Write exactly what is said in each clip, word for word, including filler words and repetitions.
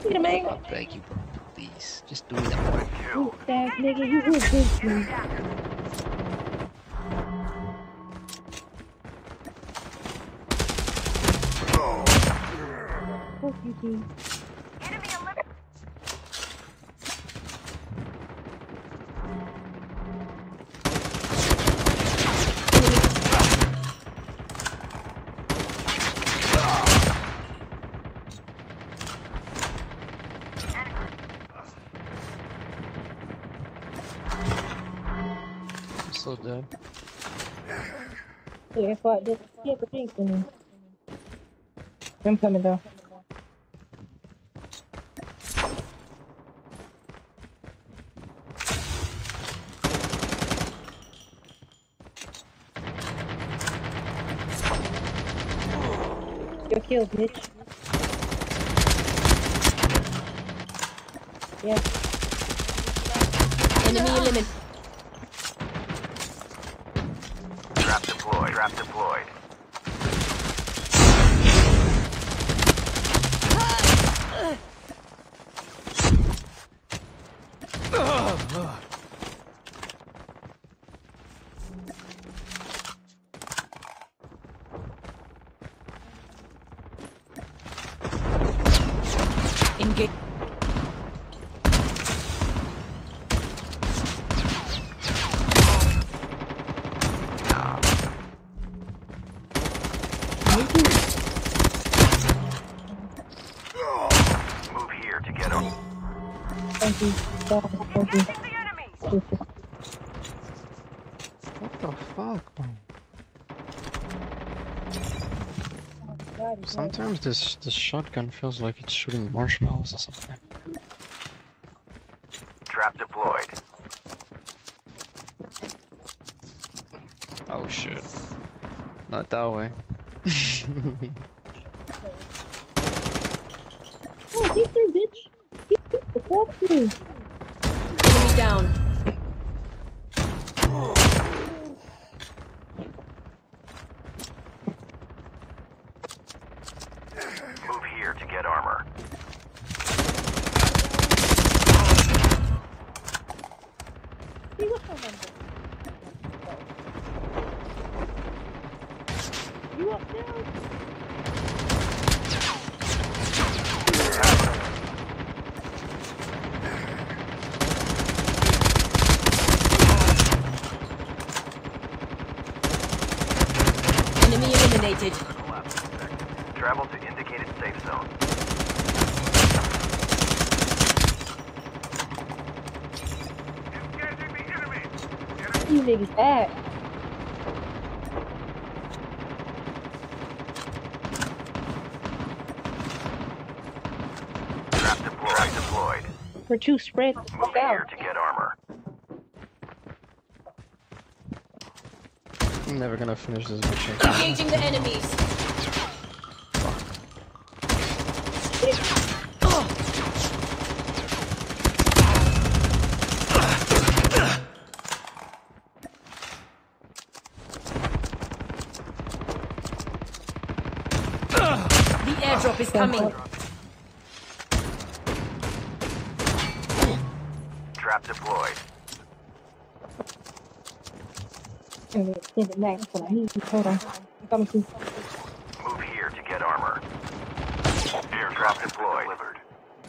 Get him, man. I beg you, bro. Please, just do it. That You fast nigga, you will bitch me. Fuck you, T. I'm so dead. Yeah, fuck this. Get the thing for me. I'm coming though. Your kill, bitch. Yeah. Enemy eliminated. Trap deployed. Trap deployed. Engage. Move here to get him. Thank you. Thank you. What the fuck, bro? Sometimes this this shotgun feels like it's shooting marshmallows or something. Trap deployed. Oh shit. Not that way. Oh, get there, bitch. Get the fuck you. Enemy down. Move here to get armor. See what's going on? You up there? Enemy eliminated. Travel to indicated safe zone. Engaging the enemy. You niggas back. Trap deployed. Trap deployed. We're too spread the Move fuck out. here to get armor. I'm never gonna finish this mission. Engaging the enemies. The airdrop is coming. Trap deployed. Send it back. That's what I need. Hold on. I'm coming to. Move here to get armor. Air trap deployed. Delivered.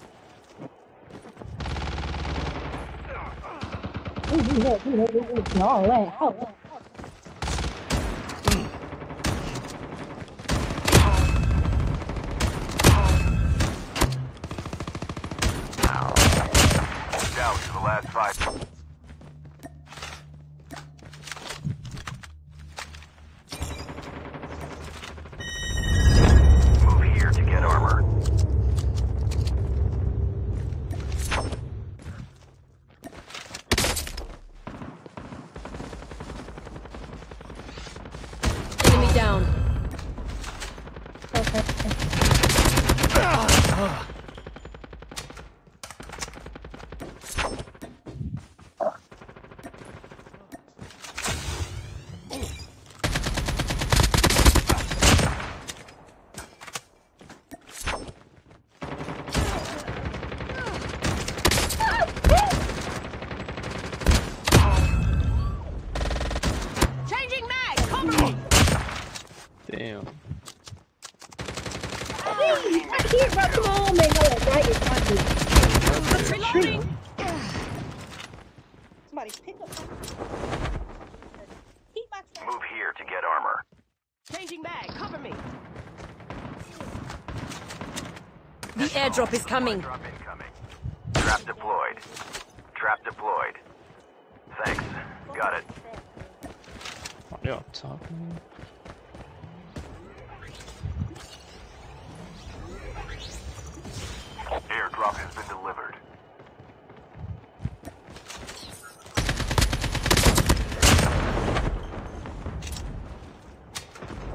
Ooh, look, look, look, look, look, all that. How? Down to the last five. Move here to get armor. Enemy down. Okay. I can't run. Come on, man. Go ahead. Right in front of you. Reloading. Somebody pick up. Keep my track. Move here to get armor. Changing bag. Cover me. The airdrop is coming. Drop incoming. Trap deployed. Trap deployed. Thanks. Got it. Oh, they're up top. Airdrop has been delivered.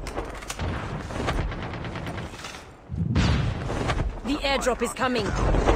The airdrop is coming.